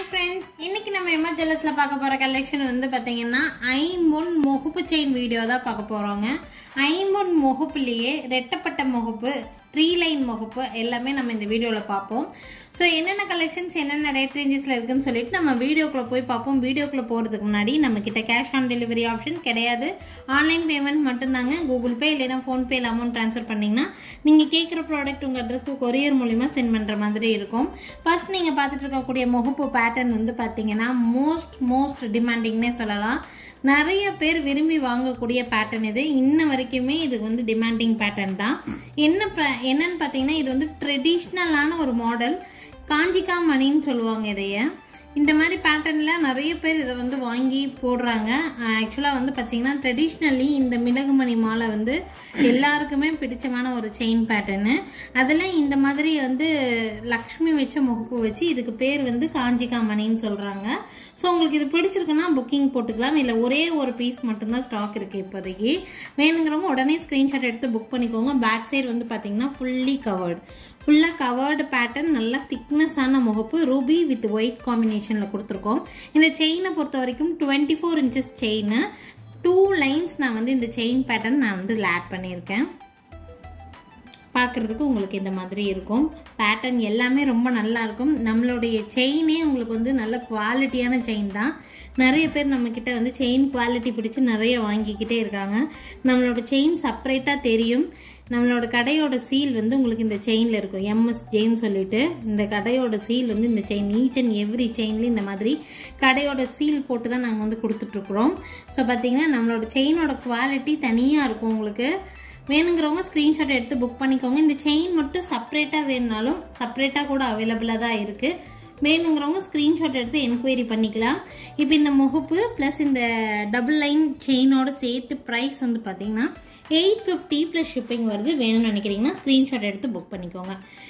friends, இன்னைக்கு நம்ம எம்மா ஜுவல்லர்ஸ்ல பார்க்க போற கலெக்ஷன் வந்து பாத்தீங்கன்னா ஐம்பொன் முகப்பு செயின் வீடியோ தான் பார்க்க போறோங்க. ஐம்பொன் முகப்புலயே ரெட்டப்பட்ட முகப்பு 3 லைன் முகப்பு எல்லாமே நம்ம இந்த வீடியோல பார்ப்போம். சோ என்னென்ன கலெக்ஷன்ஸ் என்னென்ன ரேட் ரேஞ்சஸ்ல இருக்குன்னு சொல்லிட்டு நம்ம வீடியோக்குள்ள போய் பார்ப்போம். வீடியோக்குள்ள போறதுக்கு முன்னாடி நம்ம கிட்ட கேஷ் ஆன் டெலிவரி ஆப்ஷன் கிடையாது. ஆன்லைன் பேமெண்ட் மட்டும்தாங்க. கூகுள் பே இல்லைன்னா ஃபோன்பேல அமௌண்ட் ட்ரான்ஸ்ஃபர் பண்ணீங்கன்னா நீங்க கேட்குற ப்ராடக்ட் உங்க அட்ரஸ்க்கு கொரியர் மூலமா சென்ட் பண்ற மாதிரி இருக்கும். ஃபர்ஸ்ட் நீங்க பார்த்துட்டு இருக்கக்கூடிய முகப்பு பேட்டர்ன் வந்து பாத்தீங்கன்னா மோஸ்ட் டிமாண்டிங்னே சொல்லலாம். நிறைய பேர் விரும்பி வாங்கக்கூடிய பேட்டர்ன் இது. இன்ன வரைக்குமே இது வந்து டிமாண்டிங் பேட்டர்ன் தான். என்னன்னு பாத்தீங்கன்னா இது வந்து ட்ரெடிஷ்னலான ஒரு மாடல். காஞ்சிகா மணின்னு சொல்லுவாங்க இதைய. இந்த மாதிரி பேட்டர்ன்ல நிறைய பேர் இதை வந்து வாங்கி போடுறாங்க. ஆக்சுவலா வந்து பாத்தீங்கன்னா ட்ரெடிஷ்னலி இந்த மிளகுமணி மாலை வந்து எல்லாருக்குமே பிடிச்சமான ஒரு செயின் பேட்டர்னு. அதுல இந்த மாதிரி வந்து லக்ஷ்மி வச்ச முகப்பு வச்சு இதுக்கு பேர் வந்து காஞ்சிகா மணின்னு சொல்றாங்க. ஸோ உங்களுக்கு இது பிடிச்சிருக்குன்னா புக்கிங் போட்டுக்கலாம். இல்லை ஒரே ஒரு பீஸ் மட்டும்தான் ஸ்டாக் இருக்கு இப்போதைக்கு. வேணுங்கிறவங்க உடனே ஸ்கிரீன்ஷாட் எடுத்து புக் பண்ணிக்கோங்க. பேக் சைடு வந்து பாத்தீங்கன்னா ஃபுல்லா கவர்டு பேட்டர்ன், நல்ல திக்னஸான முகப்பு, ரூபி வித் ஒயிட் காம்பினேஷன்ல கொடுத்துருக்கோம். இந்த செயினை பொறுத்த வரைக்கும் 24 inches செயின், 2 lines நான் வந்து இந்த செயின் பேட்டர்ன் நான் வந்து ஆட் பண்ணியிருக்கேன். பார்க்குறதுக்கு உங்களுக்கு இந்த மாதிரி இருக்கும். பேட்டர்ன் எல்லாமே ரொம்ப நல்லா இருக்கும். நம்மளுடைய செயினே உங்களுக்கு வந்து நல்ல குவாலிட்டியான செயின் தான். நிறைய பேர் நம்மக்கிட்ட வந்து செயின் குவாலிட்டி பிடிச்சி நிறைய வாங்கிக்கிட்டே இருக்காங்க. நம்மளோட செயின் செப்பரேட்டாக தெரியும். நம்மளோட கடையோட சீல் வந்து உங்களுக்கு இந்த செயினில் இருக்கும். எம்எஸ் ஜெயின் சொல்லிட்டு இந்த கடையோட சீல் வந்து இந்த செயின் ஈச் அண்ட் எவ்ரி செயின்லேயும் இந்த மாதிரி கடையோட சீல் போட்டு தான் நாங்கள் வந்து கொடுத்துட்ருக்குறோம். ஸோ பார்த்தீங்கன்னா நம்மளோட செயினோட குவாலிட்டி தனியாக இருக்கும். உங்களுக்கு வேணுங்கிறவங்க ஸ்க்ரீன்ஷாட் எடுத்து புக் பண்ணிக்கோங்க. இந்த செயின் மட்டும் செப்பரேட்டாக வேணுனாலும் செப்பரேட்டாக கூட அவைலபிளாக தான் இருக்குது. வேணுங்கிறவங்க ஸ்க்ரீன்ஷாட் எடுத்து என்கொயரி பண்ணிக்கலாம். இப்போ இந்த முகப்பு ப்ளஸ் இந்த டபுள் லைன் செயினோட சேர்த்து ப்ரைஸ் வந்து பார்த்தீங்கன்னா 850 + ஷிப்பிங் வருது. வேணும்னு நினைக்கிறீங்கன்னா ஸ்க்ரீன்ஷாட் எடுத்து புக் பண்ணிக்கோங்க.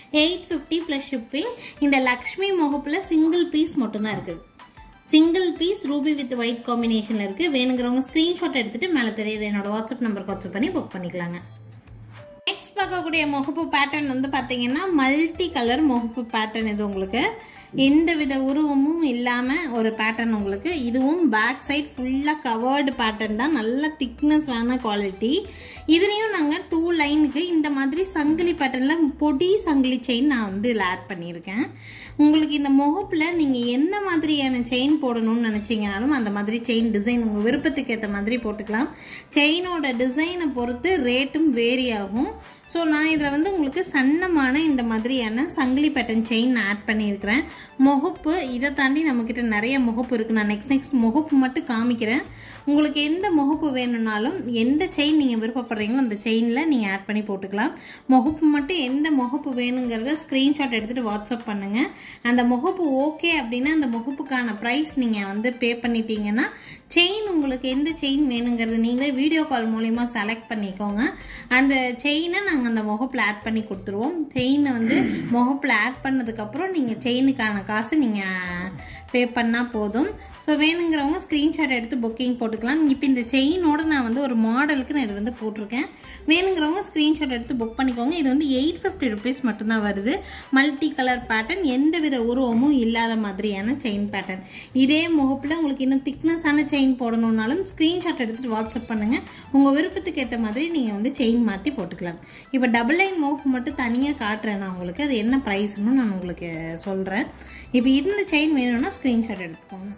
850 + ஷிப்பிங். இந்த லக்ஷ்மி முகப்பில் சிங்கிள் பீஸ் மட்டும்தான் இருக்குது. Single piece ruby with white காம்பினேஷன்ல இருக்கு. வேணுங்கிறவங்க ஸ்கிரீன்ஷாட் எடுத்துட்டு மேலே தெரியுற என்னோட வாட்ஸ்அப் நம்பருக்கு வாட்ஸ்அப் பண்ணி புக் பண்ணிக்கலாங்க. நெக்ஸ்ட் பார்க்கக்கூடிய முகப்பு பேட்டர்ன் வந்து பார்த்தீங்கன்னா மல்டி கலர் முகப்பு பேட்டர்ன். இது உங்களுக்கு எந்த வித உருவமும் இல்லாமல் ஒரு பேட்டர்ன் உங்களுக்கு. இதுவும் பேக் சைட் ஃபுல்லாக கவர்டு பேட்டர்ன் தான். நல்ல திக்னஸ் வேண குவாலிட்டி. இதுலேயும் நாங்கள் 2 லைனுக்கு இந்த மாதிரி சங்கிலி பேட்டர்னில் பொடி சங்கிலி செயின் நான் வந்து இதில் ஆட் பண்ணியிருக்கேன். உங்களுக்கு இந்த முகப்பில் நீங்கள் எந்த மாதிரியான செயின் போடணும்னு நினச்சிங்கனாலும் அந்த மாதிரி செயின் டிசைன் உங்கள் விருப்பத்துக்கு ஏற்ற மாதிரி போட்டுக்கலாம். செயினோட டிசைனை பொறுத்து ரேட்டும் வேரி ஆகும். ஸோ நான் இதில் வந்து உங்களுக்கு சன்னமான இந்த மாதிரியான சங்கிலி பேட்டர்ன் செயின் ஆட் பண்ணியிருக்கிறேன். முகப்பு இதை தாண்டி நம்மக்கிட்ட நிறைய முகப்பு இருக்குது. நான் நெக்ஸ்ட் முகப்பு மட்டும் காமிக்கிறேன். உங்களுக்கு எந்த முகப்பு வேணும்னாலும் எந்த செயின் நீங்கள் விருப்பப்படுறீங்களோ அந்த செயினில் நீங்கள் ஆட் பண்ணி போட்டுக்கலாம். முகப்பு மட்டும் எந்த முகப்பு வேணுங்கிறத ஸ்க்ரீன்ஷாட் எடுத்துகிட்டு வாட்ஸ்அப் பண்ணுங்கள். அந்த முகப்பு ஓகே அப்படின்னா அந்த முகப்புக்கான ப்ரைஸ் நீங்கள் வந்து பே பண்ணிட்டீங்கன்னா செயின் உங்களுக்கு எந்த செயின் வேணுங்கிறது நீங்களே வீடியோ கால் மூலிமா செலக்ட் பண்ணிக்கோங்க. அந்த செயினை நாங்கள் அந்த முகப்பில் ஆட் பண்ணி கொடுத்துருவோம். செயினை வந்து முகப்பில் ஆட் பண்ணதுக்கப்புறம் நீங்கள் செயினுக்கான காசு நீங்கள் பே பண்ணால் போதும். ஸோ வேணுங்கிறவங்க ஸ்க்ரீன்ஷாட் எடுத்து புக்கிங் போட்டுக்கலாம். இப்போ இந்த செயினோட நான் வந்து ஒரு மாடலுக்கு நான் இது வந்து போட்டிருக்கேன். வேணுங்கிறவங்க ஸ்க்ரீன்ஷாட் எடுத்து புக் பண்ணிக்கோங்க. இது வந்து 850 rupees மட்டும்தான் வருது. மல்டி கலர் பேட்டர்ன், எந்த வித உருவமும் இல்லாத மாதிரியான செயின் பேட்டர்ன். இதே முகப்பில் உங்களுக்கு இன்னும் திக்னஸான செயின் போடணுன்னாலும் ஸ்க்ரீன்ஷாட் எடுத்துகிட்டு வாட்ஸ்அப் பண்ணுங்கள். உங்கள் விருப்பத்துக்கு ஏற்ற மாதிரி நீங்கள் வந்து செயின் மாற்றி போட்டுக்கலாம். இப்போ டபுள் லைன் முகப்பு மட்டும் தனியாக காட்டுறேன் நான் உங்களுக்கு. அது என்ன ப்ரைஸ்னு நான் உங்களுக்கு சொல்கிறேன். இப்போ இந்த செயின் வேணும்னா ஸ்க்ரீன்ஷாட் எடுத்துக்கோங்க.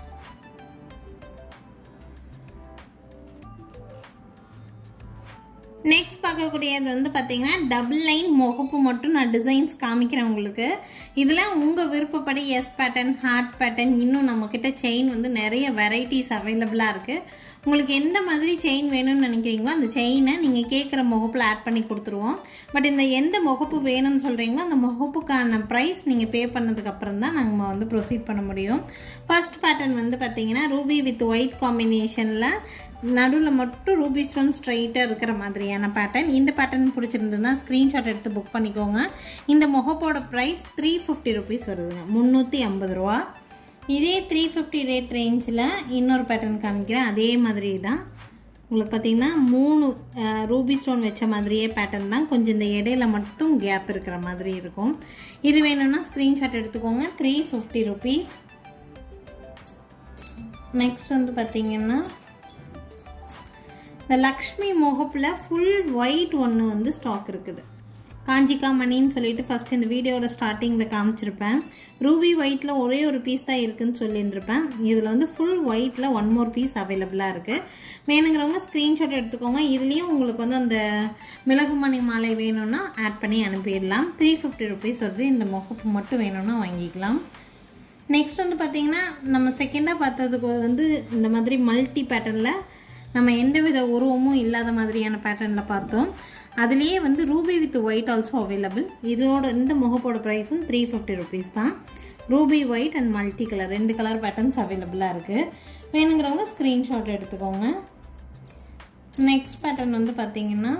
நெக்ஸ்ட் பார்க்கக்கூடியது வந்து பார்த்தீங்கன்னா டபுள் லைன் முகப்பு மட்டும் நான் டிசைன்ஸ் காமிக்கிறேன் உங்களுக்கு. இதில் உங்கள் விருப்பப்படி எஸ் பேட்டர்ன், ஹார்ட் பேட்டர்ன், இன்னும் நம்மக்கிட்ட செயின் வந்து நிறைய வெரைட்டிஸ் அவைலபிளாக இருக்குது. உங்களுக்கு எந்த மாதிரி செயின் வேணும்னு நினைக்கிறீங்களோ அந்த செயினை நீங்கள் கேட்குற முகப்பில் ஆட் பண்ணி கொடுத்துருவோம். பட் இந்த எந்த முகப்பு வேணும்னு சொல்கிறீங்களோ அந்த முகப்புக்கான ப்ரைஸ் நீங்கள் பே பண்ணதுக்கப்புறம் தான் நாங்கள் வந்து ப்ரொசீட் பண்ண முடியும். ஃபர்ஸ்ட் பேட்டர்ன் வந்து பார்த்தீங்கன்னா ரூபி வித் ஒயிட் காம்பினேஷனில் நடுவில் மட்டும் ரூபி ஸ்டோன் ஸ்ட்ரைட்டாக இருக்கிற மாதிரியான பேட்டர்ன். இந்த பேட்டர்ன் பிடிச்சிருந்ததுன்னா ஸ்க்ரீன்ஷாட் எடுத்து புக் பண்ணிக்கோங்க. இந்த முகப்போட ப்ரைஸ் 350 rupees வருதுங்க, 350 ரூபா. இதே 350 ரேட் ரேஞ்சில் இன்னொரு பேட்டர்ன் காமிக்கிறேன். அதே மாதிரி தான் உங்களுக்கு பார்த்தீங்கன்னா 3 ரூபி ஸ்டோன் வச்ச மாதிரியே பேட்டர்ன் தான். கொஞ்சம் இந்த இடையில மட்டும் கேப் இருக்கிற மாதிரி இருக்கும். இது வேணும்னா ஸ்க்ரீன்ஷாட் எடுத்துக்கோங்க. 350 rupees. நெக்ஸ்ட் வந்து பார்த்தீங்கன்னா இந்த லக்ஷ்மி முகப்பில் ஃபுல் ஒயிட் ஒன்று வந்து ஸ்டாக் இருக்குது. காஞ்சிகா மணின்னு சொல்லிட்டு ஃபஸ்ட் இந்த வீடியோவில் ஸ்டார்டிங்கில் காமிச்சிருப்பேன். ரூபி ஒயிட்டில் ஒரே ஒரு பீஸ் தான் இருக்குதுன்னு சொல்லியிருந்திருப்பேன். இதில் வந்து ஃபுல் ஒயிட்டில் 1 more பீஸ் அவைலபிளாக இருக்குது. வேணுங்கிறவங்க ஸ்க்ரீன்ஷாட் எடுத்துக்கோங்க. இதுலேயும் உங்களுக்கு வந்து அந்த மிளகுமணி மாலை வேணும்னா ஆட் பண்ணி அனுப்பிடலாம். 350 rupees வருது. இந்த முகப்பு மட்டும் வேணும்னா வாங்கிக்கலாம். நெக்ஸ்ட் வந்து பார்த்தீங்கன்னா நம்ம செகண்டாக பார்த்ததுக்கு வந்து இந்த மாதிரி மல்டி பேட்டர்னில் நம்ம எந்த வித உருவமும் இல்லாத மாதிரியான பேட்டர்னில் பார்த்தோம். அதுலேயே வந்து ruby with white also available. இதோட இந்த முகப்போட ப்ரைஸும் 350 rupees தான். Ruby white and multi colour 2 colour patterns அவைலபிளாக இருக்குது. வேணுங்கிறவங்க ஸ்க்ரீன்ஷாட் எடுத்துக்கோங்க. நெக்ஸ்ட் பேட்டர்ன் வந்து பார்த்தீங்கன்னா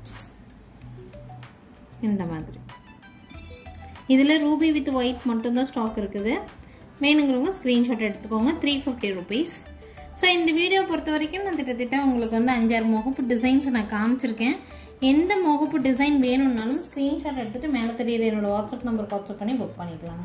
இந்த மாதிரி இதில் ரூபி வித் ஒயிட் மட்டும்தான் ஸ்டாக் இருக்குது. வேணுங்கிறவங்க ஸ்க்ரீன்ஷாட் எடுத்துக்கோங்க. 350 rupees. ஸோ இந்த வீடியோ பொறுத்த வரைக்கும் நான் திட்டத்திட்ட உங்களுக்கு வந்து 5-6 முகப்பு டிசைன்ஸ் நான் காமிச்சிருக்கேன். எந்த முகப்பு டிசைன் வேணும்னாலும் ஸ்க்ரீன்ஷாட் எடுத்துகிட்டு மேலே தெரியுற என்னோட வாட்ஸ்அப் நம்பருக்கு வாட்ஸ்அப் பண்ணி புக் பண்ணிக்கலாம்.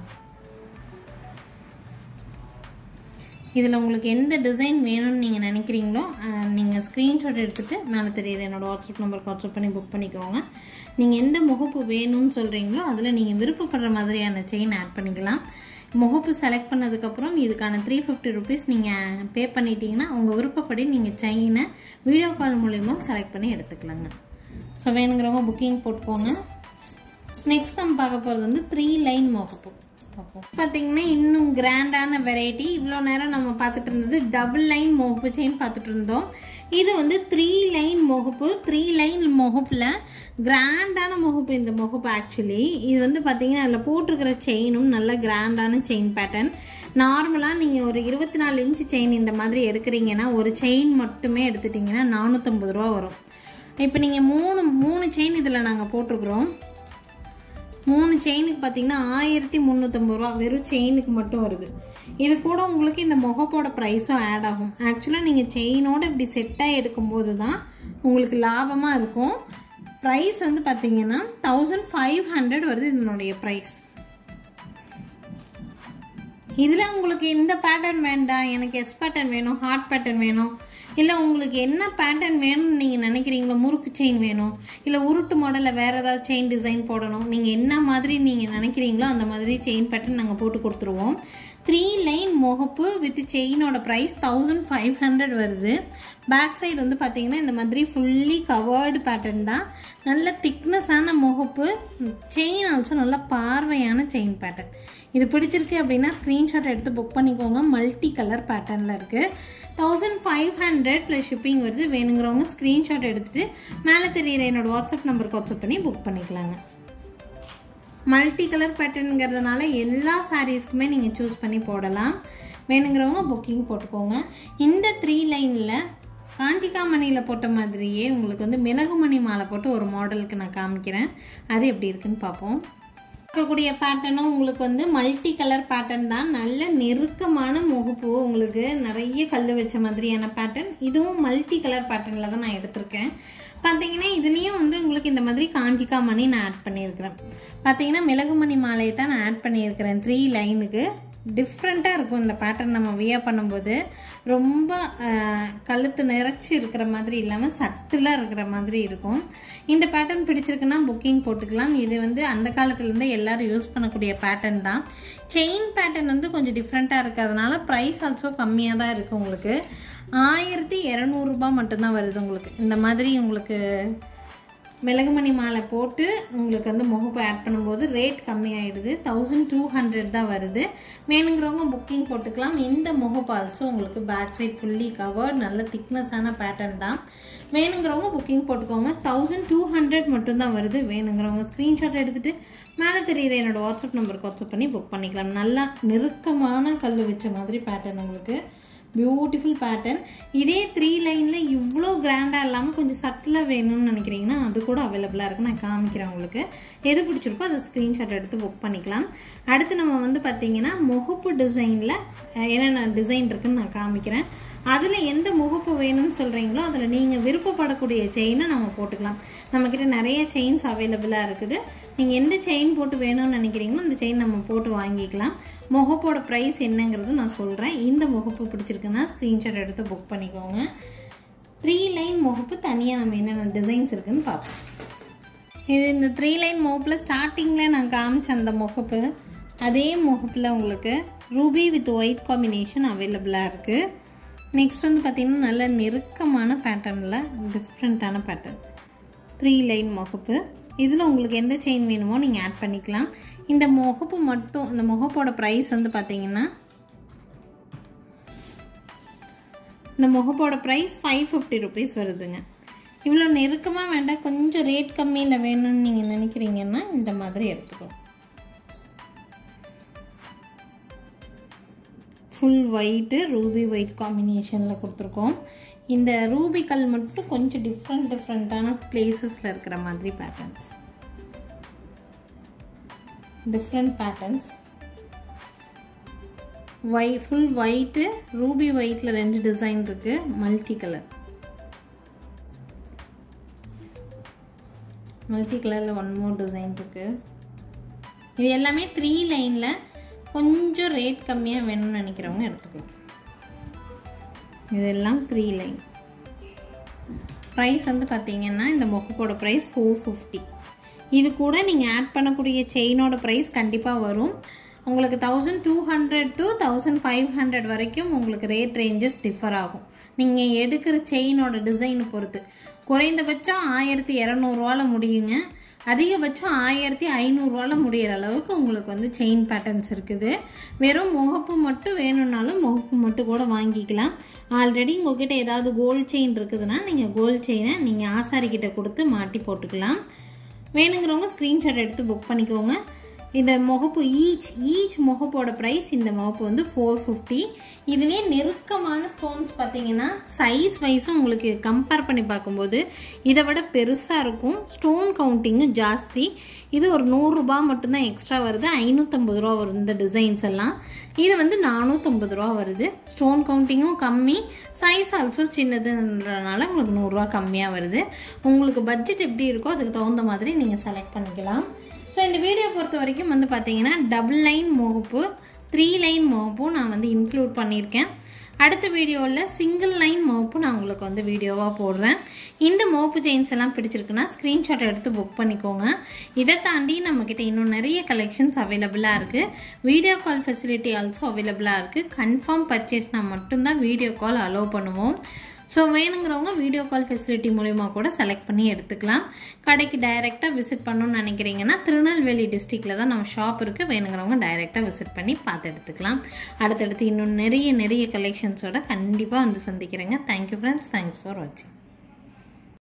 இதில் உங்களுக்கு எந்த டிசைன் வேணும்னு நீங்கள் நினைக்கிறீங்களோ நீங்கள் ஸ்க்ரீன்ஷாட் எடுத்துகிட்டு மேலே தெரியுற என்னோட வாட்ஸ்அப் நம்பருக்கு வாட்ஸ்அப் பண்ணி புக் பண்ணிக்கோங்க. நீங்கள் எந்த முகப்பு வேணும்னு சொல்கிறீங்களோ அதில் நீங்கள் விருப்பப்படுற மாதிரியான செயின் ஆட் பண்ணிக்கலாம். முகப்பு செலக்ட் பண்ணதுக்கப்புறம் இதுக்கான 350 rupees நீங்கள் பே பண்ணிட்டீங்கன்னா உங்கள் விருப்பப்படி நீங்கள் செயினை வீடியோ கால் மூலிமா செலக்ட் பண்ணி எடுத்துக்கலாங்க. ஸோ வேணுங்கிறவங்க புக்கிங் போட்டுக்கோங்க. நெக்ஸ்ட் நம்ம பார்க்க போகிறது வந்து 3 லைன் முகப்பு. பார்த்தீங்கன்னா இன்னும் கிராண்டான வெரைட்டி. இவ்வளோ நேரம் நம்ம பார்த்துட்டு இருந்தது டபுள் லைன் முகப்பு செயின் பார்த்துட்டு இருந்தோம். இது வந்து 3 லைன் முகப்பு. 3 லைன் முகப்பில் கிராண்டான முகப்பு. இந்த முகப்பு ஆக்சுவலி இது வந்து பார்த்தீங்கன்னா அதில் போட்டிருக்கிற செயினும் நல்ல கிராண்டான செயின் பேட்டர்ன். நார்மலாக நீங்கள் ஒரு 24 inch செயின் இந்த மாதிரி எடுக்கிறீங்கன்னா ஒரு செயின் மட்டுமே எடுத்துட்டிங்கன்னா 450 ரூபா வரும். இப்போ நீங்கள் மூணு செயின் இதில் நாங்கள் போட்டிருக்கிறோம். 3 செயினுக்கு பார்த்தீங்கன்னா 1350 ரூபா வெறும் செயினுக்கு மட்டும் வருது. இது கூட உங்களுக்கு இந்த முகப்போட ப்ரைஸும் ஆட் ஆகும். ஆக்சுவலாக நீங்கள் செயினோட இப்படி செட்டாக எடுக்கும்போது தான் உங்களுக்கு லாபமாக இருக்கும். ப்ரைஸ் வந்து பார்த்தீங்கன்னா 1500 வருது இதனுடைய ப்ரைஸ். இதில் உங்களுக்கு இந்த பேட்டர்ன் வேண்டாம், எனக்கு எஸ் பேட்டர்ன் வேணும், ஹார்ட் பேட்டர்ன் வேணும், இல்லை உங்களுக்கு என்ன பேட்டர்ன் வேணும்னு நீங்கள் நினைக்கிறீங்களோ, முறுக்கு செயின் வேணும், இல்லை உருட்டு மாடலில் வேறு ஏதாவது செயின் டிசைன் போடணும், நீங்கள் என்ன மாதிரி நீங்கள் நினைக்கிறீங்களோ அந்த மாதிரி செயின் பேட்டர்ன் நாங்கள் போட்டு கொடுத்துருவோம். 3 லைன் முகப்பு வித் செயினோட ப்ரைஸ் 1500 வருது. பேக் சைடு வந்து பார்த்தீங்கன்னா இந்த மாதிரி ஃபுல்லி கவர்டு பேட்டர்ன் தான். நல்ல திக்னஸான முகப்பு. செயின் ஆல்சோ நல்ல பார்வையான செயின் பேட்டர்ன். இது பிடிச்சிருக்கு அப்படின்னா ஸ்க்ரீன்ஷாட் எடுத்து புக் பண்ணிக்கோங்க. மல்டி கலர் பேட்டர்னில் இருக்குது. 1500 ப்ளஸ் ஷிப்பிங் வருது. வேணுங்கிறவங்க ஸ்க்ரீன்ஷாட் எடுத்துகிட்டு மேலே தெரியுற என்னோடய வாட்ஸ்அப் நம்பருக்கு வாட்ஸ்அப் பண்ணி புக் பண்ணிக்கலாங்க. மல்டி கலர் பேட்டர்னுங்கிறதுனால எல்லா சாரீஸ்க்குமே நீங்கள் சூஸ் பண்ணி போடலாம். வேணுங்கிறவங்க புக்கிங் போட்டுக்கோங்க. இந்த 3 லைனில் காஞ்சிகா மணியில் போட்ட மாதிரியே உங்களுக்கு வந்து மிளகுமணி மாலை போட்டு ஒரு மாடலுக்கு நான் காமிக்கிறேன். அது எப்படி இருக்குன்னு பார்ப்போம். இருக்கக்கூடிய பேட்டர்னும் உங்களுக்கு வந்து மல்டி கலர் பேட்டர்ன் தான். நல்ல நெருக்கமான முகப்பு. உங்களுக்கு நிறைய கல் வச்ச மாதிரியான பேட்டர்ன். இதுவும் மல்டி கலர் பேட்டர்னில் தான் நான் எடுத்திருக்கேன். பார்த்தீங்கன்னா இதுலேயும் வந்து உங்களுக்கு இந்த மாதிரி காஞ்சிகா மணி நான் ஆட் பண்ணியிருக்கிறேன். பார்த்தீங்கன்னா மிளகுமணி மாலையை தான் நான் ஆட் பண்ணியிருக்கிறேன். 3 லைனுக்கு டிஃப்ரெண்ட்டாக இருக்கும் இந்த பேட்டர்ன். நம்ம வியர் பண்ணும்போது ரொம்ப கழுத்து நிறைச்சி இருக்கிற மாதிரி இல்லாமல் சட்டிலாக இருக்கிற மாதிரி இருக்கும். இந்த பேட்டர்ன் பிடிச்சிருக்குன்னா புக்கிங் போட்டுக்கலாம். இது வந்து அந்த காலத்துலேருந்து எல்லோரும் யூஸ் பண்ணக்கூடிய பேட்டர்ன் தான். செயின் பேட்டர்ன் வந்து கொஞ்சம் டிஃப்ரெண்ட்டாக இருக்கிறதுனால ப்ரைஸ் ஆல்சோ கம்மியாக தான் இருக்குது. உங்களுக்கு 1200 ரூபா மட்டும்தான் வருது. உங்களுக்கு இந்த மாதிரி உங்களுக்கு மிளகுமணி மாலை போட்டு உங்களுக்கு வந்து முகப்பு ஆட் பண்ணும்போது ரேட் கம்மியாயிடுது. 1200 தான் வருது. வேணுங்கிறவங்க புக்கிங் போட்டுக்கலாம். இந்த முகப்பு ஆல்சோ உங்களுக்கு பேக் சைட் ஃபுல்லி கவர்ட். நல்ல திக்னஸான பேட்டர்ன் தான். வேணுங்கிறவங்க புக்கிங் போட்டுக்கோங்க. 1200 மட்டும்தான் வருது. வேணுங்கிறவங்க ஸ்க்ரீன்ஷாட் எடுத்துகிட்டு மேலே தெரியுற என்னோடய வாட்ஸ்அப் நம்பருக்கு வாட்ஸ்அப் பண்ணி புக் பண்ணிக்கலாம். நல்லா நெருக்கமான கல் வச்ச மாதிரி பேட்டர்ன். உங்களுக்கு பியூட்டிஃபுல் பேட்டர்ன். இதே 3 லைனில் இவ்வளோ கிராண்டாக இல்லாமல் கொஞ்சம் சட்டிலாக வேணும்னு நினைக்கிறீங்கன்னா அது கூட அவைலபிளாக இருக்குது. நான் காமிக்கிறேன். உங்களுக்கு எது பிடிச்சிருக்கோ அதை ஸ்க்ரீன்ஷாட் எடுத்து புக் பண்ணிக்கலாம். அடுத்து நம்ம வந்து பார்த்தீங்கன்னா முகப்பு டிசைனில் என்னென்ன டிசைன் இருக்குதுன்னு நான் காமிக்கிறேன். அதில் எந்த முகப்பு வேணும்னு சொல்கிறீங்களோ அதில் நீங்கள் விருப்பப்படக்கூடிய செயினை நம்ம போட்டுக்கலாம். நம்மக்கிட்ட நிறைய செயின்ஸ் அவைலபிளாக இருக்குது. நீங்கள் எந்த செயின் போட்டு வேணும்னு நினைக்கிறீங்களோ அந்த செயின் நம்ம போட்டு வாங்கிக்கலாம். முகப்போட ப்ரைஸ் என்னங்கிறது நான் சொல்கிறேன். இந்த முகப்பு பிடிச்சிருக்குன்னா ஸ்க்ரீன்ஷாட் எடுத்து புக் பண்ணிக்கோங்க. 3 லைன் முகப்பு தனியாக நம்ம என்னென்ன டிசைன்ஸ் இருக்குதுன்னு பார்ப்போம். இது இந்த 3 லைன் முகப்பில் ஸ்டார்டிங்கில் நான் காமிச்ச அந்த முகப்பு, அதே முகப்பில் உங்களுக்கு ரூபி வித் ஒயிட் காம்பினேஷன் அவைலபிளாக இருக்குது. நெக்ஸ்ட் வந்து பார்த்திங்கன்னா நல்ல நெருக்கமான பேட்டர்னில் டிஃப்ரெண்ட்டான பேட்டர்ன் 3 லைன் முகப்பு. இதில் உங்களுக்கு எந்த செயின் வேணுமோ நீங்கள் ஆட் பண்ணிக்கலாம். இந்த முகப்பு மட்டும், இந்த முகப்போட ப்ரைஸ் வந்து பார்த்திங்கன்னா இந்த முகப்போட ப்ரைஸ் 550 rupees வருதுங்க. இவ்வளோ நெருக்கமாக வேண்டாம், கொஞ்சம் ரேட் கம்மியில் வேணும்னு நீங்கள் நினைக்கிறீங்கன்னா இந்த மாதிரி எடுத்துக்கலாம். ஃபுல் ஒயிட்டு ரூபி ஒயிட் காம்பினேஷனில் கொடுத்துருக்கோம். இந்த ரூபி கல் மட்டும் கொஞ்சம் டிஃப்ரெண்ட்டான பிளேசஸில் இருக்கிற மாதிரி patterns, different patterns. Full white ruby ஒயிட்டில் 2 டிசைன் இருக்குது, மல்டி கலரில் 1 more டிசைன் இருக்குது. இது எல்லாமே 3 லைனில் கொஞ்சம் ரேட் கம்மியாக வேணும்னு நினைக்கிறவங்க எடுத்துக்கலாம். இதெல்லாம் 3 லைன். ப்ரைஸ் வந்து பார்த்தீங்கன்னா இந்த முகப்போட ப்ரைஸ் 450. இது கூட நீங்கள் ஆட் பண்ணக்கூடிய செயினோட ப்ரைஸ் கண்டிப்பாக வரும். உங்களுக்கு 1200 to 1500 வரைக்கும் உங்களுக்கு ரேட் ரேஞ்சஸ் டிஃபர் ஆகும். நீங்கள் எடுக்கிற செயினோட டிசைனை பொறுத்து. குறைந்தபட்சம் 1200 முடியுங்க, அதிகபட்சம் 1500 முடிகிற அளவுக்கு உங்களுக்கு வந்து செயின் பேட்டர்ன்ஸ் இருக்குது. வெறும் முகப்பு மட்டும் வேணும்னாலும் முகப்பு மட்டும் கூட வாங்கிக்கலாம். ஆல்ரெடி உங்ககிட்ட ஏதாவது கோல்டு செயின் இருக்குதுன்னா நீங்கள் கோல்டு செயினை நீங்கள் ஆசாரிக்கிட்ட கொடுத்து மாட்டி போட்டுக்கலாம். வேணுங்கிறவங்க ஸ்க்ரீன்ஷாட் எடுத்து புக் பண்ணிக்கோங்க. இந்த முகப்பு ஈச் முகப்போட ப்ரைஸ் இந்த முகப்பு வந்து 450. இதுலேயே நெருக்கமான ஸ்டோன்ஸ் பார்த்தீங்கன்னா சைஸ் வைஸும் உங்களுக்கு கம்பேர் பண்ணி பார்க்கும்போது இதை விட பெருசாக இருக்கும். ஸ்டோன் கவுண்டிங்கும் ஜாஸ்தி. இது ஒரு 100 ரூபாய் மட்டும்தான் எக்ஸ்ட்ரா வருது. 550 ரூபா வரும் இந்த டிசைன்ஸ் எல்லாம். இது வந்து 450 ரூபா வருது. ஸ்டோன் கவுண்டிங்கும் கம்மி, சைஸ் ஆல்சோ சின்னதுன்றனால உங்களுக்கு 100 ரூபா கம்மியாக வருது. உங்களுக்கு பட்ஜெட் எப்படி இருக்கோ அதுக்கு தகுந்த மாதிரி நீங்கள் செலக்ட் பண்ணிக்கலாம். ஸோ இந்த வீடியோ பொறுத்த வரைக்கும் வந்து பார்த்தீங்கன்னா டபுள் லைன் முகப்பு 3 லைன் முகப்பும் நான் வந்து இன்க்ளூட் பண்ணியிருக்கேன். அடுத்த வீடியோவில் சிங்கிள் லைன் முகப்பு நான் உங்களுக்கு வந்து வீடியோவாக போடுறேன். இந்த முகப்பு செயின்ஸ் எல்லாம் பிடிச்சிருக்குன்னா ஸ்க்ரீன்ஷாட் எடுத்து புக் பண்ணிக்கோங்க. இதை தாண்டி நம்மக்கிட்ட இன்னும் நிறைய கலெக்ஷன்ஸ் அவைலபிளாக இருக்குது. வீடியோ கால் ஃபெசிலிட்டி ஆல்சோ அவைலபிளாக இருக்குது. கன்ஃபார்ம் பர்ச்சேஸ்னால் மட்டும்தான் வீடியோ கால் அலோவ் பண்ணுவோம். ஸோ வேணுங்கிறவங்க வீடியோ கால் ஃபெசிலிட்டி மூலிமா கூட செலக்ட் பண்ணி எடுத்துக்கலாம். கடைக்கு டைரெக்டாக விசிட் பண்ணணும்னு நினைக்கிறீங்கன்னா திருநெல்வேலி டிஸ்ட்ரிக்டில் தான் நம்ம ஷாப் இருக்குது. வேணுங்கிறவங்க டைரெக்டாக விசிட் பண்ணி பார்த்து எடுத்துக்கலாம். அடுத்தடுத்து இன்னும் நிறைய கலெக்ஷன்ஸோட கண்டிப்பாக வந்து சந்திக்கிறேங்க. தேங்க்யூ ஃப்ரெண்ட்ஸ், தேங்க்ஸ் ஃபார் வாட்சிங்.